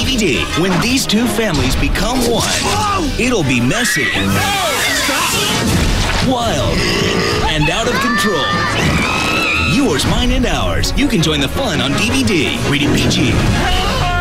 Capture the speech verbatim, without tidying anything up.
V D. When these two families become one, it'll be messy, wild, and out of control. Yours, mine, and ours. You can join the fun on D V D. Rated P G.